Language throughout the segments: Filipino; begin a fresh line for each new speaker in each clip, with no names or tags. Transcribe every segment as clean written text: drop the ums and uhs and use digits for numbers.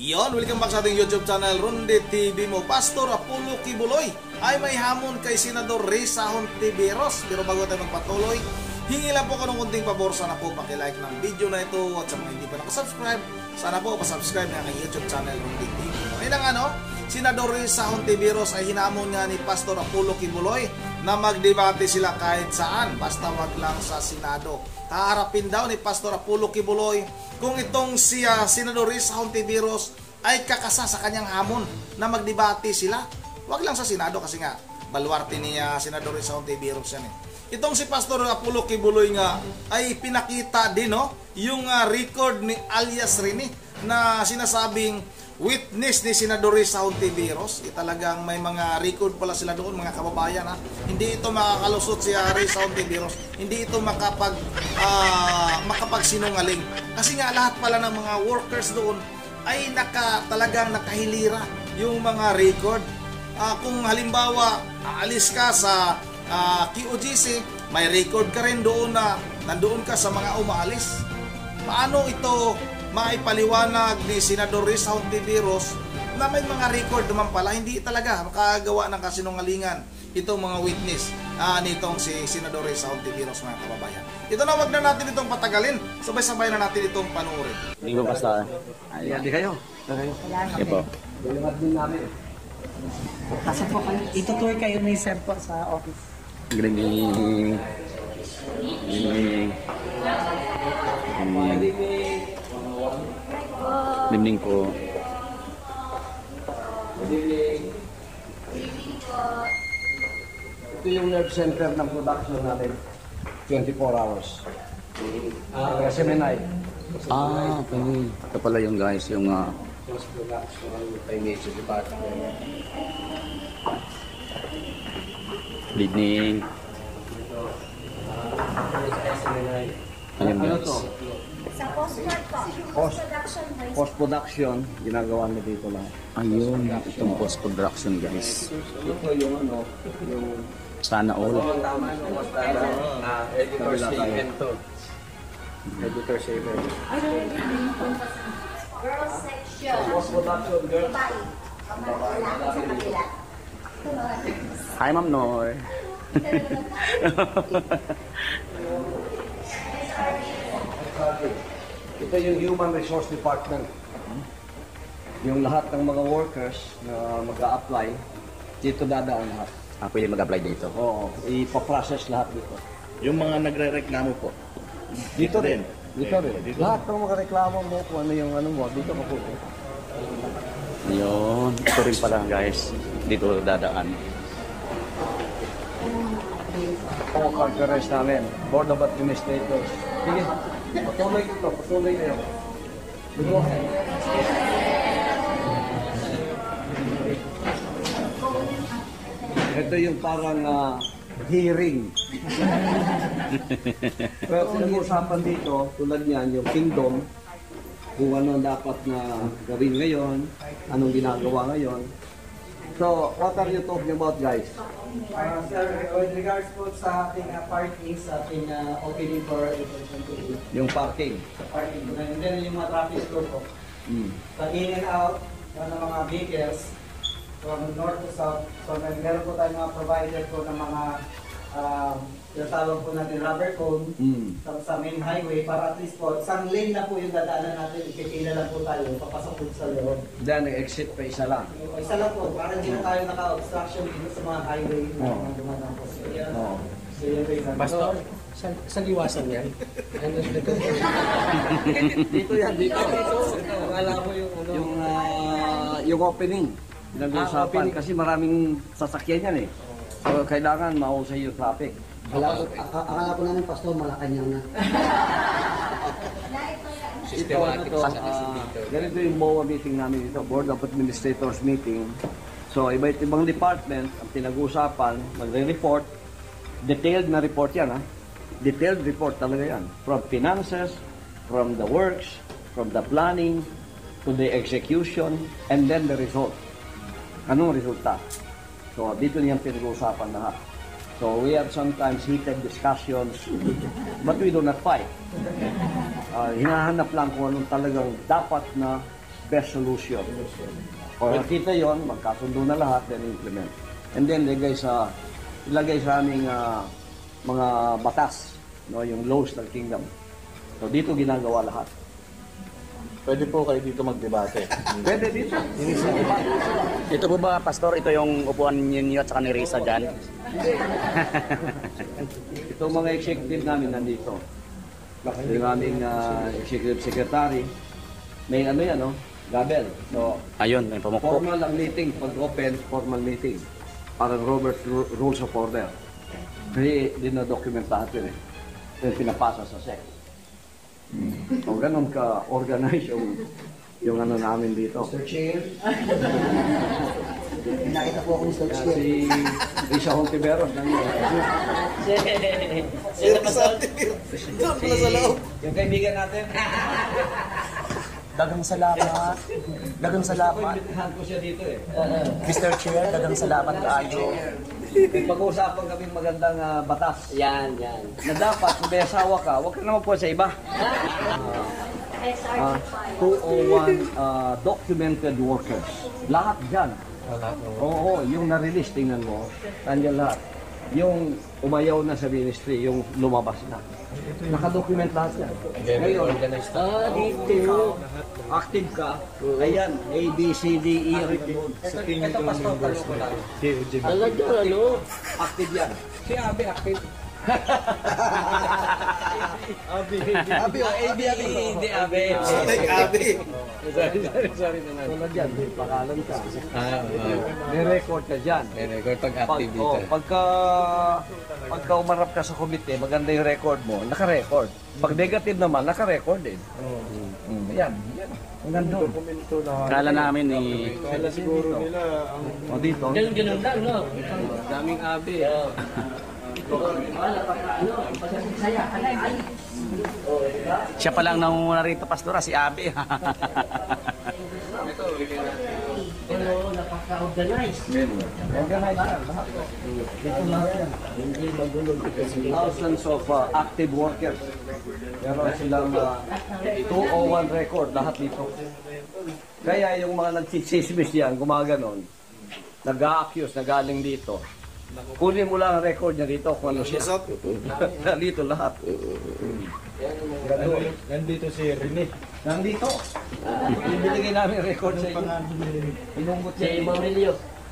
Yon, welcome back sa ating YouTube channel, Ronde TV mo. Pastor Apollo Kibuloy ay may hamon kay Senador Risa Hontiveros. Pero bago tayo magpatuloy, hingi lang po ko ng kunting pabor. Sana po pakilike ng video na ito. At sa mga hindi pa nakasubscribe, sana po pasubscribe na aking YouTube channel, Ronde TV. Ngayon ang Senador Risa Hontiveros ay hinamon nga ni Pastor Apollo Kibuloy na magdebate sila kahit saan, basta wag lang sa Senado. Haharapin daw ni Pastor Apollo Kibuloy kung itong si Senador Risa Hontiveros ay kakasa sa kanyang hamon na magdebate sila. Wag lang sa Senado kasi nga baluarte ni Senador Risa Hontiveros yan eh. Itong si Pastor Apollo Kibuloy nga ay pinakita din yung record ni alias Rene na sinasabing witness ni Senador Risa Hontiveros. Talagang may mga record pala sila doon, mga kababayan ha. Hindi ito makakalusot si Risa Hontiveros. Hindi ito makapagsinungaling. Kasi nga lahat pala ng mga workers doon ay talagang nakahilira yung mga record. Kung halimbawa aalis ka sa QOGC, may record ka rin doon na nandoon ka sa mga umaalis. Paano ito maipaliwanag ni Senador Risa Hontiveros na may mga record naman pala? Hindi talaga makagawa ng kasinungalingan itong mga witness nitong si Senador Risa Hontiveros, mga kababayan. Ito na, wag na natin itong patagalin. Sabay-sabay na natin itong panuorin.
Hindi ko basta.
Ayan, di kayo.
Sige po.
Dilimat din namin.
Kasi po kayo, itutour kayo ni Sir po sa office.
Galing. Limning po.
Ito yung nerve center ng production natin. 24 hours. Seminay.
Okay. Ito pala yung guys, yung
Post-production, financial department.
leading. Ayun
Ano
guys.
to?
Sa post-prod po. Post-production voice.
Post-production, ginagawa mo dito lang.
Ayun, itong post-production guys.
Ito yung yung
Sana all.
tama na editor statement to. Editor statement.
Girls section.
Post-production, girls.
Babae. Lalaki sa kabila.
Hi Ma'am Nor.
Ito yung Human Resource Department. Yung lahat ng mga workers na mag-a-apply, dito dadaan lahat.
Pwede mag-apply dito.
Oo, ipaprocess lahat dito.
Yung mga nagre-reklamo po.
Dito rin. Dito rin.
Dito.
Lahat ng mga reklamo mo, kung ano yung ano mo, dito ka po.
Ayun. Ito rin pala guys. Dito dadaan.
Ang conference namin, Board of Administrators. Sige, patuloy ko ito, patuloy na yun. Ito yung parang hearing. Pero pinag-uusapan dito, tulad niyan, yung kingdom, kung ano dapat na gawin ngayon, anong ginagawa ngayon. So, what are you talking about, guys?
Sir, with regards po sa ating parking, sa ating opening for
Yung parking.
parking. And then yung mga traffic flow po. Sa in and out ng mga vehicles from north to south. So, meron po tayong mga provider po ng mga tinatawag po natin rubber cone sa main highway para at least po, isang lane na po yung dadaanan natin, ipipila lang po tayo, papasok po sa loob.
Then, exit pa isa lang.
Isa lang po, para hindi na tayo naka-obstruction dito sa mga highway na mga dumadaan po. So, yan.
Oo.
So, yun po isa.
Pastor,
Sa liwasan yan?
Dito yan, dito. Akala ko yung ano. Yung opening. Pinag-uusapan kasi maraming sasakyan yan eh. So, kailangan mausay yung traffic.
Akala ko namin, Pastor, Malacanang na.
Ito, ganito yung MOA meeting namin dito, Board of Administrators meeting. So, iba't ibang department ang pinag-uusapan, magre-report. Detailed na report yan, ha? Detailed report talaga yan. From finances, from the works, from the planning, to the execution, and then the result. Anong resulta? So, dito niyan pinag-uusapan lahat. So, we have sometimes heated discussions, but we do not fight. Hinahanap lang kung anong talagang dapat na best solution. O nakita yon, magkasundo na lahat, then implement. And then ilagay sa aming mga batas, no, yung laws ng kingdom. So dito ginagawa lahat.
Pwede po kayo dito magdebate.
Pwede dito.
Ito po ba, Pastor? Ito yung upuan ninyo at saka ni Risa dyan?
Ito mga executive namin nandito. Yung aming executive secretary. May ano yan, no? Gabel. So,
Ayun, may pamukpok.
formal ang meeting. Pag open, formal meeting. Parang Robert's Rules of Order. Kasi dinadocument lahat yun eh. Then pinapasa sa SEC. O ganun ka-organize yung ano namin dito.
Mr. Chair. Nakita po ako Mr. Chair.
Si Risa Hontiveros.
Sir, doon pala sa loob.
Yung kaibigan natin.
Dagang salamat. Dagang salamat.
Pinuntahan ko siya dito eh.
Mr. Chair, dagang salamat kaayo.
Pag-uusapan kami magandang batas. Yan. Na dapat, kung may asawa ka, huwag ka naman po sa iba.
SR
201 documented workers. Lahat dyan. Oo, yung na-release, tingnan mo. Nandiyan lahat. Yung umayaw na sa ministry, yung lumabas na. Nakadocument lahat yan. Ngayon, dito, active ka, ayan, A, B, C, D, E, ito pastor, tanong ko lang. Talaga, ano? Active yan. Si Abe, active. Abi o AB hindi Abi.
Like Abi.
Sorry. Tulad yan, may pangalan ka. May record ka dyan.
May record pag active dito.
Pagka umarap ka sa komite, maganda yung record mo, naka-record. Pag negative naman, naka-record din. Yan. Ang ganda.
Kala namin ni...
Kala siguro nila ang...
O dito.
Ganun lang, no? Daming abi. Siya pa lang nangunguna rito, Pastora, si Abi.
Organize yan, lahat. Dito lahat yan. Thousands of active workers. Meron silang 201 record, lahat dito. Kaya yung mga nagsisismis yan, gumaganon, nag-a-accuse, nagaling dito. Kunin mo lang ang record niya dito kung ano siya. Dito lahat.
Nandito si Rene.
Nandito. Ibinigay namin record sa inyo. Inunggot niya. Si Maurilio.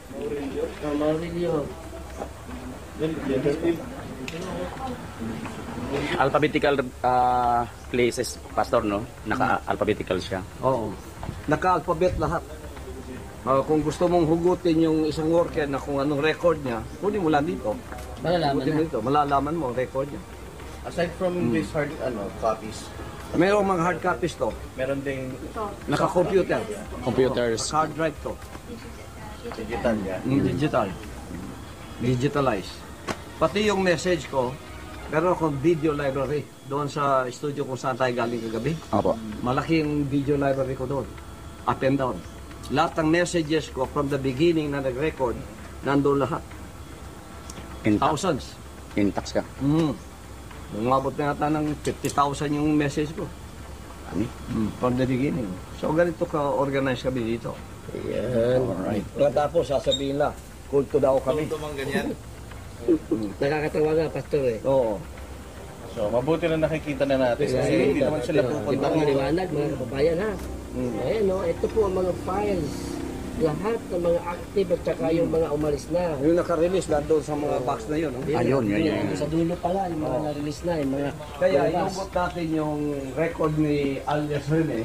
Alphabetical places, Pastor, no? Naka-alphabetical siya.
Oo. Naka-alphabet lahat. Kung gusto mong hugutin yung isang worker na kung anong record niya, kunin mo lang dito. Malalaman mo ang record niya.
Aside from these hard copies,
Mayroong mga hard copies to.
meron ding
Naka-computer.
Computers.
Hard drive to.
digital yan.
Digital. Digitalize. Pati yung message ko, meron akong video library doon sa studio kung saan tayo galing kagabi.
Opo.
Malaking video library ko doon. Up and down. Lahat ng messages ko from the beginning na nag-record, nandun lahat.
Intact.
Thousands.
Intact ka.
Umabot na yata ng 50,000 yung message ko. From the beginning. So ganito ka-organize kami dito.
Ayan. Alright.
Tapos sasabihin na, kulto daw kami.
Kulto mang ganyan.
Nakakatawa nga, Pastor eh.
Oo.
So, mabuti na nakikita na natin. Kasi hindi naman sila pupunta
Diba,
rito.
maliwanag mga kababayan ha. Ayan no, ito po ang mga files. Lahat ng mga active at saka yung mga umalis na.
Yung naka-release nandun sa mga box na yun.
Ayun, yun.
Sa dulo pala, yung mga na-release na, yung mga
Kaya
lumabas.
inubot natin yung record ni Alias Rene.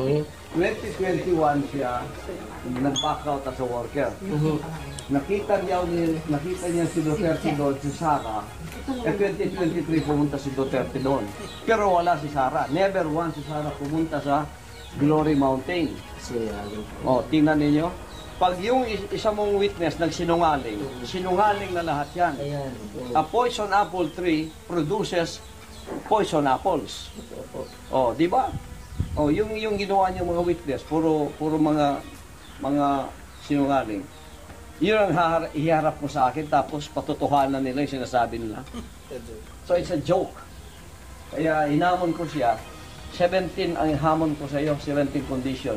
2021 siya nag-back out as a worker. Nakita niya si Duterte doon, si Sara. 2023 pumunta si Duterte doon. Pero wala si Sara. Never once si Sara pumunta sa Glory Mountain. Tingnan ninyo. Pag yung isa mong witness nagsinungaling, sinungaling na lahat yan.
Ayan.
A poison apple tree produces poison apples. Di ba? Yung ginawa niyo mga witness, puro mga sinungaling. Yun ang iharap mo sa akin, tapos patutuhanan nila yung sinasabi nila. So it's a joke. Kaya hinamon ko siya, 17 ang hamon ko sa iyo, 17 conditions.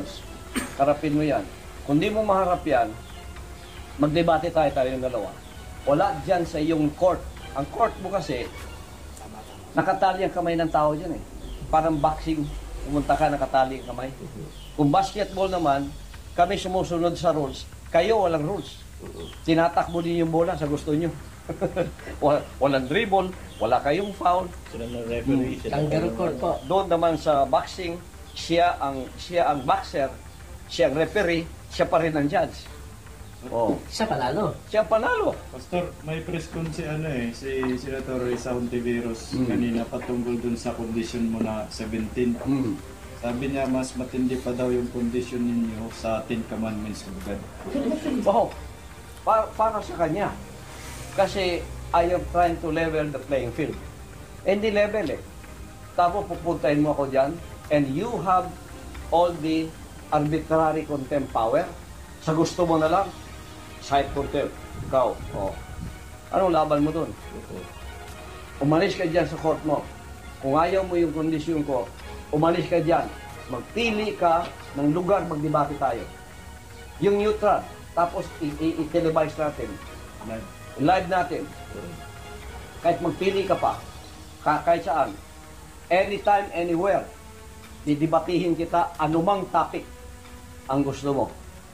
Harapin mo yan. Kung di mo maharap yan, magdebate tayong dalawa. Wala dyan sa iyong court. Ang court mo kasi, nakatali ang kamay ng tao dyan eh. Parang boxing, pumunta ka, nakatali ang kamay. Kung basketball naman, kami sumusunod sa rules. Kayo walang rules. Tinatakbo din yung bola sa gusto nyo. Walang dribble, wala kayong foul.
Sila na referee.
Kangaroo court po.
Doon naman sa boxing, siya ang boxer, siya ang referee, siya pa rin ang judge. Oh,
Siya panalo.
siya ang panalo.
Pastor, may press con si si Senator Risa Hontiveros kanina patungkol dun sa condition mo na 17. Sabi niya mas matindi pa daw yung condition ninyo sa 10 commandments of God.
Wow. Para sa kanya. Kasi I am trying to level the playing field. Hindi level eh. Tapos pupuntahin mo ako dyan and you have all the arbitrary contempt power. Sa gusto mo na lang, side contempt. Ikaw. Oh. Anong laban mo dun? Umalis ka dyan sa court mo. Kung ayaw mo yung kondisyon ko, umalis ka dyan. Magpili ka ng lugar, magdebate tayo. Yung neutral. Tapos i-televise natin. Live natin. Kahit magpili ka pa. Kahit saan. Anytime, anywhere. Didebatihin kita anumang topic ang gusto mo.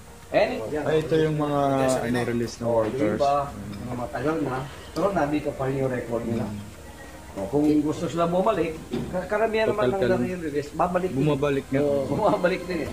Ito yung mga release na workers.
Iba, mga matagal na. Pero nandito pa rin yung record nila. Kung gusto sila bumalik, karamihan naman ng nare-release, bumabalik din. Bumabalik din eh.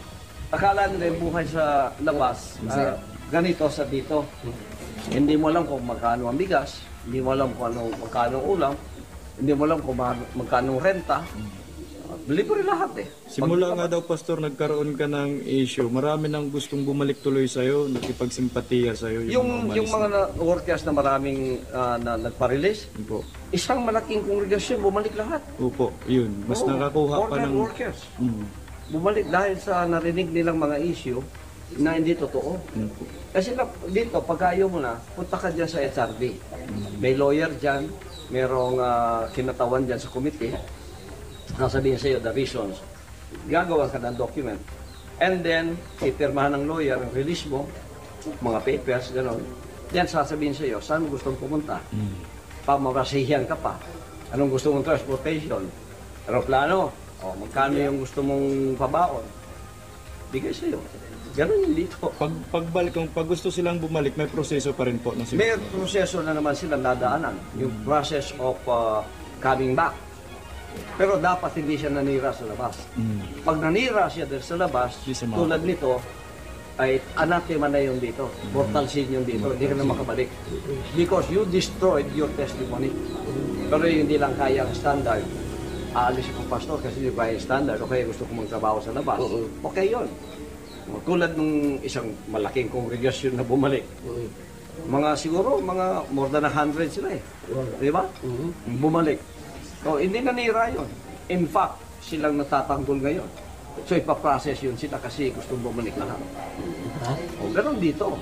Akala nila yung buhay sa labas, ganito sa dito. Hindi mo alam kung magkano ang bigas, hindi mo alam kung magkano ang ulam, hindi mo alam kung magkano ang renta. Libre lahat eh.
Simula nga daw, Pastor, nagkaroon ka ng issue. Marami nang gustong bumalik tuloy sa'yo, nakipagsimpatiya sa'yo.
Yung mga workers na maraming nagpa-release,
Opo.
isang malaking kongregasyon, bumalik lahat.
Opo, yun. Mas nakakuha pa ng...
workers. Bumalik dahil sa narinig nilang mga issue na hindi totoo. Kasi dito, pag ayaw mo na, punta ka dyan sa HRD. May lawyer dyan, merong kinatawan dyan sa committee, sasabihin sa iyo the reasons. Gagawa ka ng document. And then, ipirmahan ng lawyer ang release mo, mga papers, gano'n. Yan sasabihin sa iyo, saan mo gustong pumunta? Pamamasihan ka pa. Anong gusto mong transportation? Aeroplano? O, magkano yung gusto mong pabaon? Bigay sa iyo. Ganun yung dito.
Pag gusto silang bumalik, may proseso pa rin po.
May proseso na naman silang dadaanan. Yung process of coming back. Pero dapat hindi siya nanira sa labas. Pag nanira siya sa labas, tulad nito, ay anathema na yun dito. Mortal sin yun dito. Hindi ka na makabalik. Because you destroyed your testimony. Pero hindi lang kaya ang standard. Aalis akong pastor kasi hindi kaya ang standard. Okay, gusto ko magtrabaho sa labas. Okay yun. Tulad ng isang malaking kongregasyon na bumalik. Siguro, more than 100 sila eh. Di ba? Bumalik. So, hindi nanira yun. In fact, silang natatanggol ngayon. So, ipaprocess yun sila kasi gusto bumalik lahat. O, ganun dito.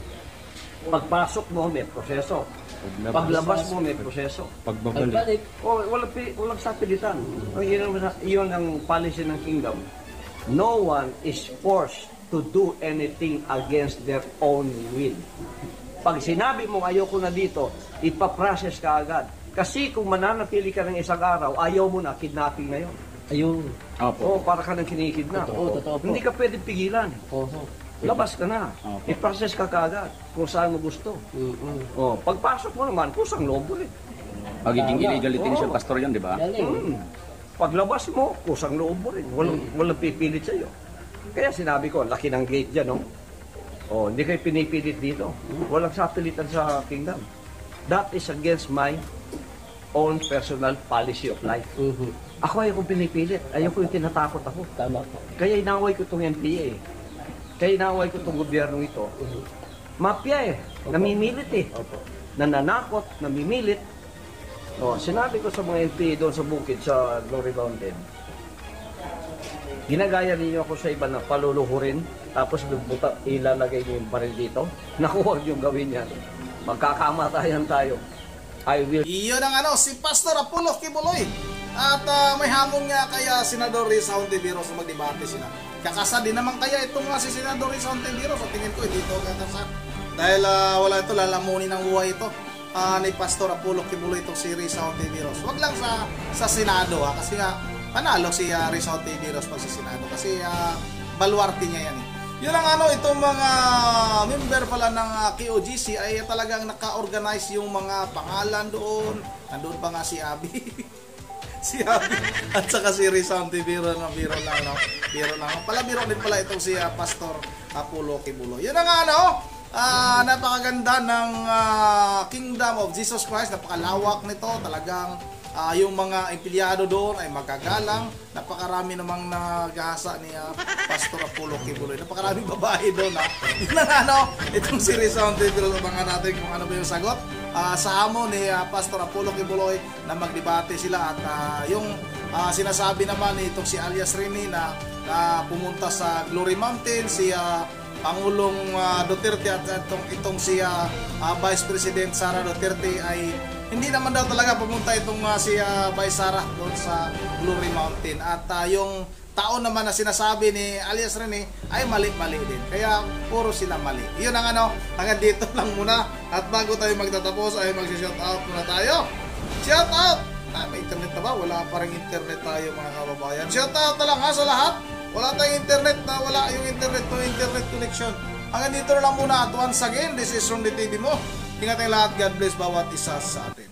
Pagpasok mo, may proseso. Paglabas mo, may proseso.
Pagbabalik.
O, walang sapilitan. Yun ang policy ng kingdom. No one is forced to do anything against their own will. Pag sinabi mo, ayoko na dito, ipaprocess ka agad. Kasi kung mananatili ka ng isang araw, ayaw mo na, kidnapping na yun.
Ayun.
Oo, para ka nang kinikidnap.
Totoo po.
Hindi ka pwede pigilan. Labas ka na. I-process ka kaagad kung saan mo gusto. Pagpasok mo naman, kusang loob mo rin.
Magiging illegal detention, pastor yan, di ba?
Paglabas mo, kusang loob mo rin. Walang pipilit sa'yo. Kaya sinabi ko, laki ng gate dyan, no? Hindi kayo pinipilit dito. Walang sapilitan sa kingdom. That is against my own personal policy of life. Ako ayaw kong pinipilit. Ayaw ko yung tinatakot ako.
Tama po.
Kaya inaway ko itong NPA. Kaya inaway ko itong gobyerno ito. Mafia eh. Namimilit eh. Nananakot, namimilit. Sinabi ko sa mga NPA doon sa bukid, sa Glory Mountain, ginagaya ninyo ako sa iba na paluluhurin, tapos ilalagay niyo yung baril dito. Naku, huwag yung gawin yan. Magkakamatayan tayo. I will.
Iyon ang si Pastor Apollo Kibuloy. At may hamon nga kaya Senador Risa Hontiveros na magdebate sila. Kakasa din naman kaya itong si Senador Risa Hontiveros. Sa tingin ko, hindi ito kakasa. Dahil wala ito, lalamunin ng buhay ito ni Pastor Apollo Kibuloy itong si Risa Hontiveros. Wag lang sa Senado kasi nga panalo si Risa Hontiveros pag sa Senado kasi baluarte niya yan eh. Yun ang itong mga member pala ng KOGC ay talagang naka-organize yung mga pangalan doon. Nandoon pa nga si Abby. Si Abby at saka si Risa Hontiveros na biro lang. Biro lang. Biro din pala itong si Pastor Apollo Kibuloy. Yun ang napakaganda ng Kingdom of Jesus Christ. Napakalawak nito. Talagang yung mga empleyado doon ay magagalang. Napakarami namang nagahasa ni Pastor Apollo Kibuloy. Napakaraming babae doon. Yun ang itong si Risa Hontiveros. Abangan natin kung ano ba yung sagot sa hamon ni Pastor Apollo Kibuloy na magdebate sila. At yung sinasabi naman ni itong si Alias Rene na pumunta sa Glory Mountain, si Pangulong Duterte at itong si Vice President Sara Duterte ay hindi naman daw talaga pumunta itong si Vice Sara doon sa Glory Mountain. At yung taon naman na sinasabi ni Alias Rene ay mali-mali din. Kaya puro sila mali. Yun ang hanggang dito lang muna. At bago tayo magtatapos ay mag-shoutout muna tayo. Shoutout! May internet na ba? Wala pa rin internet tayo mga kababayan. Shoutout na lang sa lahat. Wala tayong internet na wala yung internet no internet connection. Hanggang dito na lang muna. At once again, this is Ronde TV mo. Ingat tayong lahat. God bless bawat isa sa atin.